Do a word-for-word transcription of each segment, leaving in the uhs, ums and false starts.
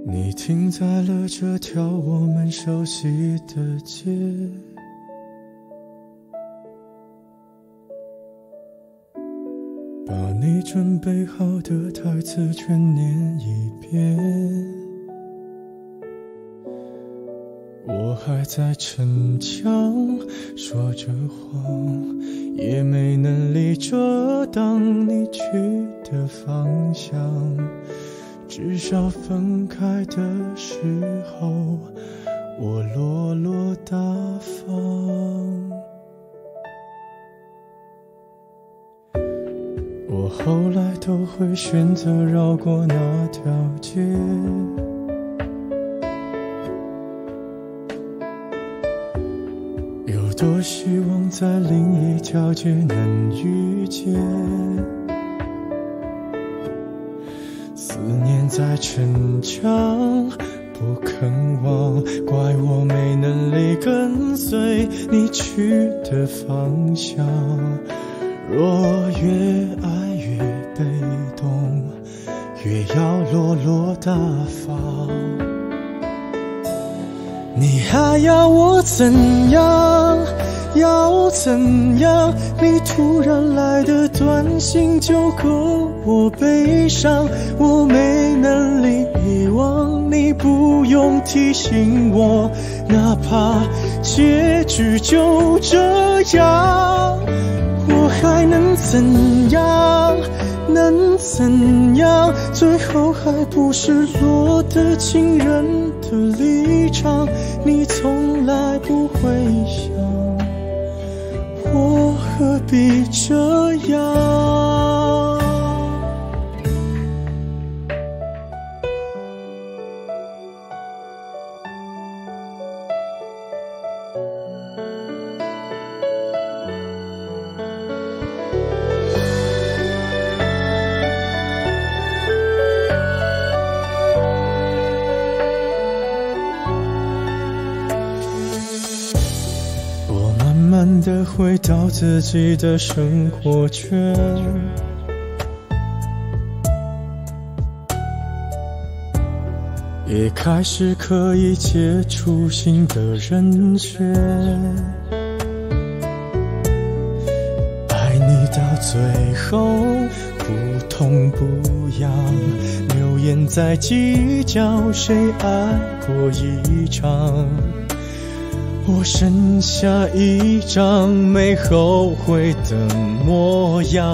你停在了这条我们熟悉的街，把你准备好的台词全念一遍。我还在逞强，说着谎，也没能力遮挡你去的方向。至少分开的时候，我落落大方。我后来都会选择绕过那条街，有多希望在另一条街能遇见。思念在逞强，不肯忘，怪我没能力跟随你去的方向。若越爱越被动，越要落落大方。你还要我怎样？要怎样？你突然来的短信就够我悲伤，我没能力遗忘，你不用提醒我，哪怕结局就这样，我还能怎样？能怎样？最后还不是落得情人的立场，你从来不会想，我何必这样？慢慢地回到自己的生活圈，也开始可以接触新的人选。爱你到最后不痛不痒，流言在计较谁爱过一场，我剩下一张没后悔的模样。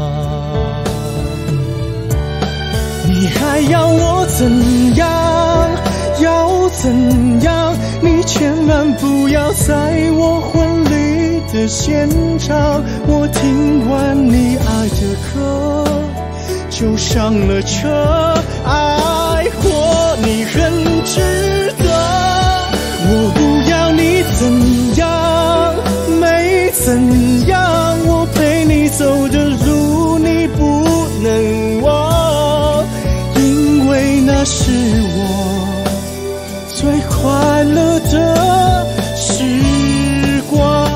你还要我怎样？要怎样？你千万不要在我婚礼的现场，我听完你爱的歌就上了车，爱过你很值得，我不要你怎样，没怎样，我陪你走的路你不能忘，因为那是我最快乐的时光。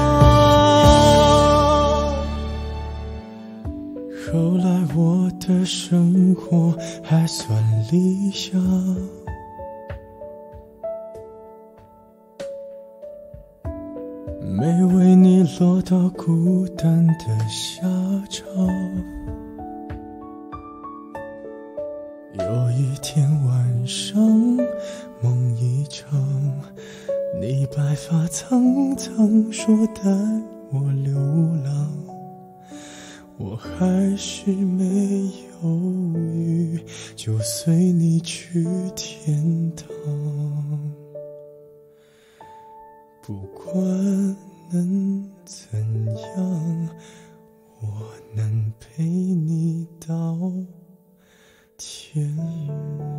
后来我的生活还算理想，没为你落到孤单的下场。有一天晚上梦一场，你白发苍苍说带我流浪，我还是没犹豫就随你去天堂。不管能怎样，我能陪你到天亮。